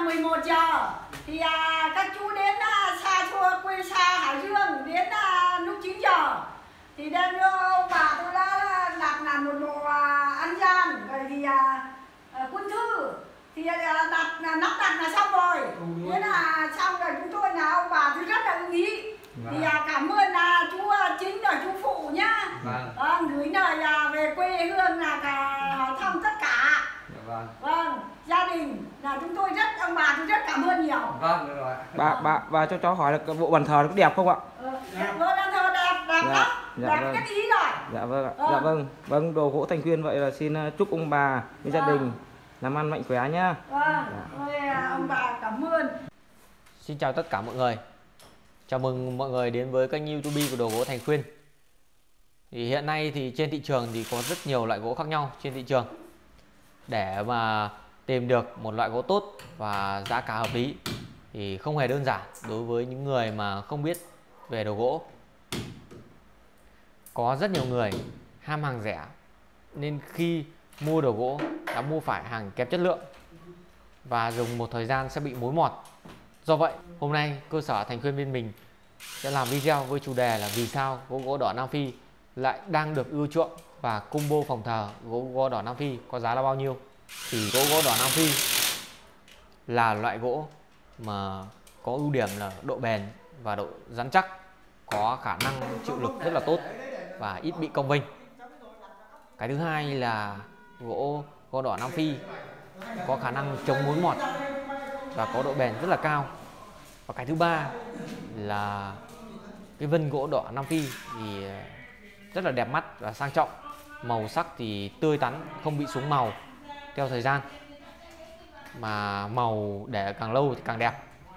11 giờ thì các chú đến xa xôi quê xa Hải Dương đến lúc 9 giờ thì đem cho ông bà tôi đã đặt là một bộ ăn gian rồi thì quân thư thì đặt nắp đặt là xong rồi. Thế là xong rồi chúng tôi là ông bà tôi rất là ưng ý. Thì cảm ơn chú Chính và chú Phụ nhá. Gửi lời về quê hương là hỏi thăm tất cả. Vâng, gia đình là chúng tôi rất, ông bà tôi rất cảm ơn nhiều. Vâng, được rồi. Bà cho cháu hỏi là cái bộ bàn thờ nó có đẹp không ạ? Bộ bàn thờ đẹp lắm, đẹp nhất ý rồi. Dạ vâng ạ. Dạ vâng. Vâng, đồ gỗ Thành Quyên vậy là xin chúc ông bà với gia đình làm ăn mạnh khỏe nhá. Vâng, ông bà cảm ơn. Xin chào tất cả mọi người. Chào mừng mọi người đến với kênh YouTube của đồ gỗ Thành Quyên. Thì hiện nay thì trên thị trường thì có rất nhiều loại gỗ khác nhau trên thị trường. Để mà tìm được một loại gỗ tốt và giá cả hợp lý thì không hề đơn giản đối với những người mà không biết về đồ gỗ. Có rất nhiều người ham hàng rẻ nên khi mua đồ gỗ đã mua phải hàng kém chất lượng và dùng một thời gian sẽ bị mối mọt. Do vậy hôm nay cơ sở Thành Quyên bên mình sẽ làm video với chủ đề là vì sao gỗ đỏ Nam Phi lại đang được ưa chuộng và combo phòng thờ gỗ đỏ Nam Phi có giá là bao nhiêu. Thì gỗ đỏ Nam Phi là loại gỗ mà có ưu điểm là độ bền và độ rắn chắc, có khả năng chịu lực rất là tốt và ít bị cong vênh. Cái thứ hai là gỗ đỏ Nam Phi có khả năng chống mối mọt và có độ bền rất là cao. Và cái thứ ba là cái vân gỗ đỏ Nam Phi thì rất là đẹp mắt và sang trọng, màu sắc thì tươi tắn, không bị xuống màu theo thời gian, mà màu để càng lâu thì càng đẹp.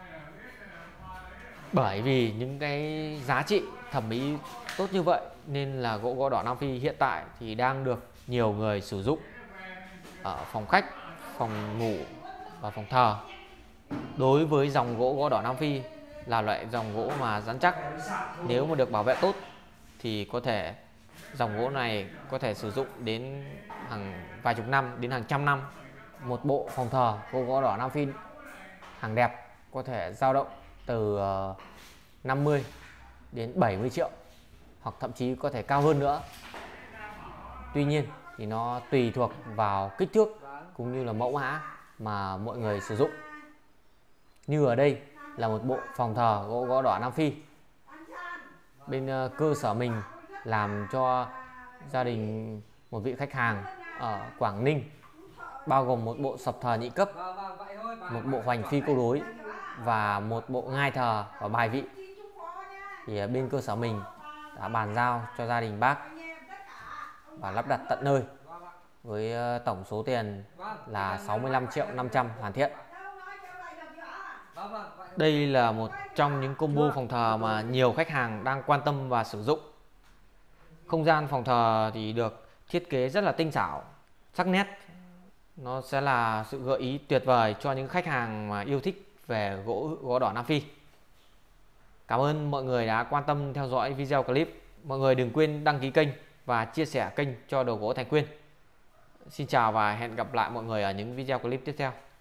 Bởi vì những cái giá trị thẩm mỹ tốt như vậy nên là gỗ đỏ Nam Phi hiện tại thì đang được nhiều người sử dụng ở phòng khách, phòng ngủ và phòng thờ. Đối với dòng gỗ đỏ Nam Phi là loại dòng gỗ mà rắn chắc, nếu mà được bảo vệ tốt thì có thể dòng gỗ này có thể sử dụng đến hàng vài chục năm đến hàng trăm năm. Một bộ phòng thờ gỗ đỏ Nam Phi hàng đẹp có thể dao động từ 50 đến 70 triệu hoặc thậm chí có thể cao hơn nữa. Tuy nhiên thì nó tùy thuộc vào kích thước cũng như là mẫu mã mà mọi người sử dụng. Như ở đây là một bộ phòng thờ gỗ đỏ Nam Phi. Bên cơ sở mình làm cho gia đình một vị khách hàng ở Quảng Ninh, bao gồm một bộ sập thờ nhị cấp, một bộ hoành phi câu đối và một bộ ngai thờ và bài vị. Thì bên cơ sở mình đã bàn giao cho gia đình bác và lắp đặt tận nơi với tổng số tiền là 65 triệu 500 hoàn thiện. Đây là một trong những combo phòng thờ mà nhiều khách hàng đang quan tâm và sử dụng. Không gian phòng thờ thì được thiết kế rất là tinh xảo, sắc nét. Nó sẽ là sự gợi ý tuyệt vời cho những khách hàng mà yêu thích về gỗ đỏ Nam Phi. Cảm ơn mọi người đã quan tâm theo dõi video clip. Mọi người đừng quên đăng ký kênh và chia sẻ kênh cho đồ gỗ Thành Quyên. Xin chào và hẹn gặp lại mọi người ở những video clip tiếp theo.